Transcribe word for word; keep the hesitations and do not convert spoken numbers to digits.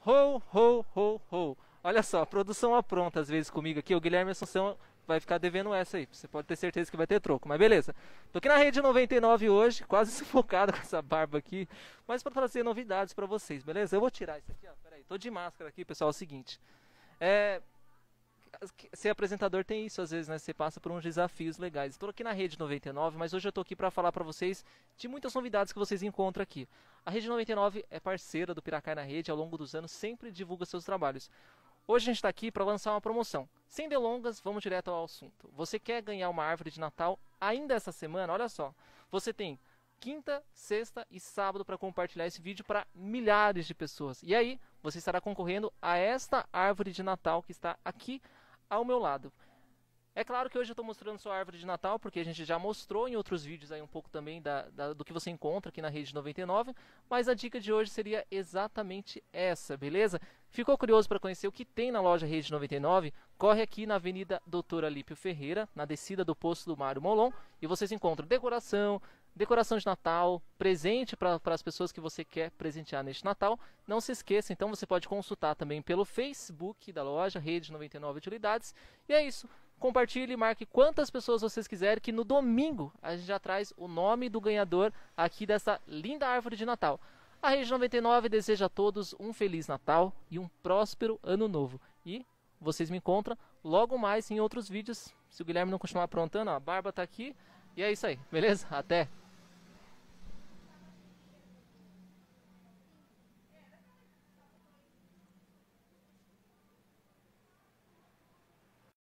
Ho, ho, ho, ho. Olha só, produção apronta às vezes comigo aqui. O Guilherme Assunção vai ficar devendo essa aí. Você pode ter certeza que vai ter troco, mas beleza. Tô aqui na Rede noventa e nove hoje, quase sufocado com essa barba aqui, mas para trazer novidades para vocês, beleza? Eu vou tirar isso aqui, ó. Pera aí, tô de máscara aqui, pessoal. É o seguinte, é... ser apresentador tem isso às vezes, né? Você passa por uns desafios legais. Estou aqui na Rede noventa e nove, mas hoje eu estou aqui para falar para vocês de muitas novidades que vocês encontram aqui. A Rede noventa e nove é parceira do Piracai na Rede, ao longo dos anos sempre divulga seus trabalhos. Hoje a gente está aqui para lançar uma promoção. Sem delongas, vamos direto ao assunto. Você quer ganhar uma árvore de Natal ainda essa semana? Olha só, você tem quinta, sexta e sábado para compartilhar esse vídeo para milhares de pessoas. E aí, você estará concorrendo a esta árvore de Natal que está aqui ao meu lado. É claro que hoje eu estou mostrando sua árvore de Natal, porque a gente já mostrou em outros vídeos aí um pouco também da, da, do que você encontra aqui na Rede noventa e nove, mas a dica de hoje seria exatamente essa, beleza? Ficou curioso para conhecer o que tem na loja Rede noventa e nove? Corre aqui na Avenida Doutor Alípio Ferreira, na descida do posto do Mário Molon, e vocês encontram decoração, decoração de Natal, presente para as pessoas que você quer presentear neste Natal. Não se esqueça, então você pode consultar também pelo Facebook da loja Rede noventa e nove Utilidades. E é isso, compartilhe e marque quantas pessoas vocês quiserem, que no domingo a gente já traz o nome do ganhador aqui dessa linda árvore de Natal. A Rede noventa e nove deseja a todos um Feliz Natal e um próspero Ano Novo. E vocês me encontram logo mais em outros vídeos. Se o Guilherme não continuar aprontando, ó, a barba tá aqui. E é isso aí, beleza? Até!